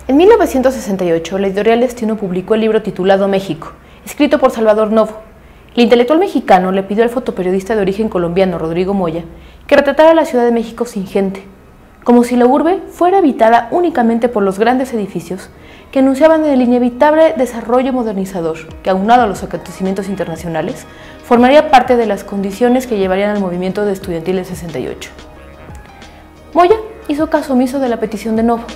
En 1968, la editorial Destino publicó el libro titulado México, escrito por Salvador Novo. El intelectual mexicano le pidió al fotoperiodista de origen colombiano Rodrigo Moya que retratara la Ciudad de México sin gente, como si la urbe fuera habitada únicamente por los grandes edificios que anunciaban el inevitable desarrollo modernizador que, aunado a los acontecimientos internacionales, formaría parte de las condiciones que llevarían al movimiento de estudiantil del 68. Moya hizo caso omiso de la petición de Novo.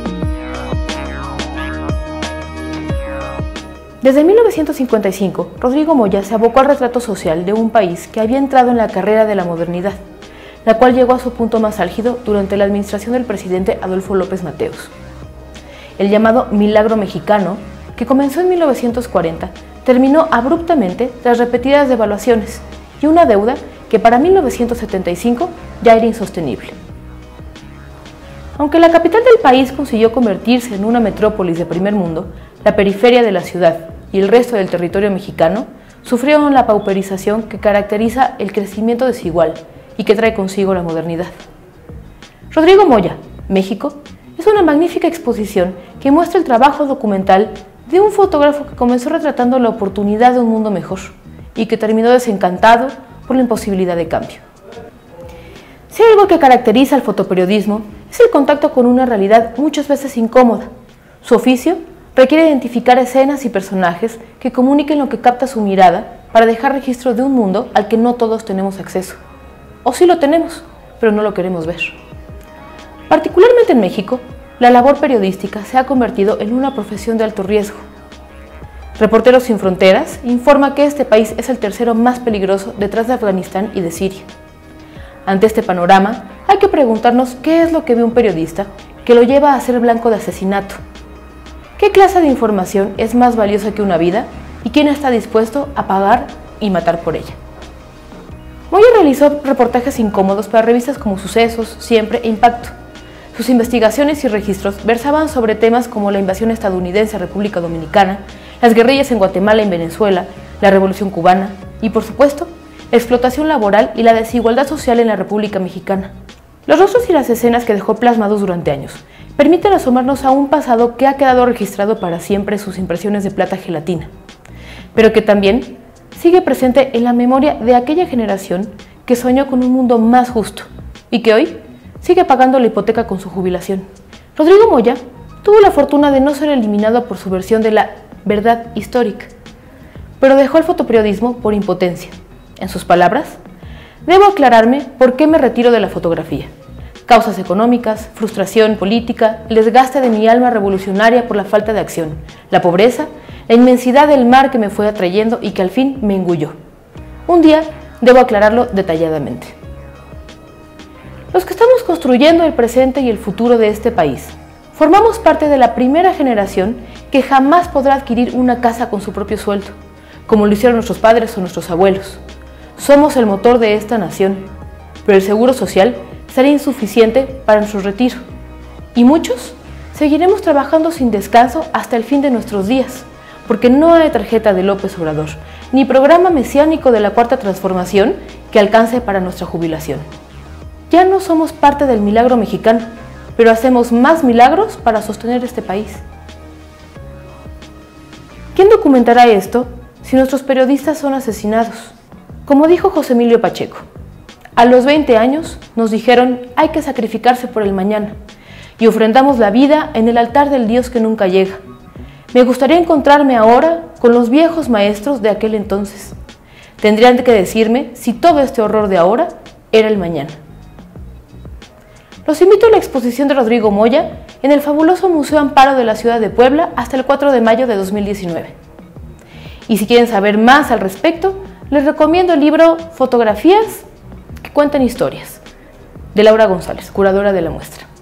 Desde 1955, Rodrigo Moya se abocó al retrato social de un país que había entrado en la carrera de la modernidad, la cual llegó a su punto más álgido durante la administración del presidente Adolfo López Mateos. El llamado Milagro Mexicano, que comenzó en 1940, terminó abruptamente tras repetidas devaluaciones y una deuda que para 1975 ya era insostenible. Aunque la capital del país consiguió convertirse en una metrópolis de primer mundo, la periferia de la ciudad y el resto del territorio mexicano sufrieron la pauperización que caracteriza el crecimiento desigual y que trae consigo la modernidad. Rodrigo Moya, México, es una magnífica exposición que muestra el trabajo documental de un fotógrafo que comenzó retratando la oportunidad de un mundo mejor y que terminó desencantado por la imposibilidad de cambio. Si hay algo que caracteriza al fotoperiodismo es el contacto con una realidad muchas veces incómoda. Su oficio requiere identificar escenas y personajes que comuniquen lo que capta su mirada para dejar registro de un mundo al que no todos tenemos acceso. O sí lo tenemos, pero no lo queremos ver. Particularmente en México, la labor periodística se ha convertido en una profesión de alto riesgo. Reporteros Sin Fronteras informa que este país es el tercero más peligroso detrás de Afganistán y de Siria. Ante este panorama, hay que preguntarnos qué es lo que ve un periodista que lo lleva a ser blanco de asesinato. ¿Qué clase de información es más valiosa que una vida y quién está dispuesto a pagar y matar por ella? Moya realizó reportajes incómodos para revistas como Sucesos, Siempre e Impacto. Sus investigaciones y registros versaban sobre temas como la invasión estadounidense a República Dominicana, las guerrillas en Guatemala y Venezuela, la Revolución Cubana y, por supuesto, la explotación laboral y la desigualdad social en la República Mexicana. Los rostros y las escenas que dejó plasmados durante años permiten asomarnos a un pasado que ha quedado registrado para siempre en sus impresiones de plata gelatina, pero que también sigue presente en la memoria de aquella generación que soñó con un mundo más justo y que hoy sigue pagando la hipoteca con su jubilación. Rodrigo Moya tuvo la fortuna de no ser eliminado por su versión de la verdad histórica, pero dejó el fotoperiodismo por impotencia. En sus palabras, debo aclararme por qué me retiro de la fotografía. Causas económicas, frustración política, el desgaste de mi alma revolucionaria por la falta de acción, la pobreza, la inmensidad del mar que me fue atrayendo y que al fin me engulló. Un día debo aclararlo detalladamente. Los que estamos construyendo el presente y el futuro de este país, formamos parte de la primera generación que jamás podrá adquirir una casa con su propio sueldo, como lo hicieron nuestros padres o nuestros abuelos. Somos el motor de esta nación, pero el seguro social será insuficiente para nuestro retiro. Y muchos seguiremos trabajando sin descanso hasta el fin de nuestros días, porque no hay tarjeta de López Obrador, ni programa mesiánico de la Cuarta Transformación que alcance para nuestra jubilación. Ya no somos parte del milagro mexicano, pero hacemos más milagros para sostener este país. ¿Quién documentará esto si nuestros periodistas son asesinados? Como dijo José Emilio Pacheco, a los 20 años nos dijeron hay que sacrificarse por el mañana y ofrendamos la vida en el altar del Dios que nunca llega. Me gustaría encontrarme ahora con los viejos maestros de aquel entonces. Tendrían que decirme si todo este horror de ahora era el mañana. Los invito a la exposición de Rodrigo Moya en el fabuloso Museo Amparo de la ciudad de Puebla hasta el 4 de mayo de 2019. Y si quieren saber más al respecto, les recomiendo el libro Fotografías que cuentan historias, de Laura González, curadora de la muestra.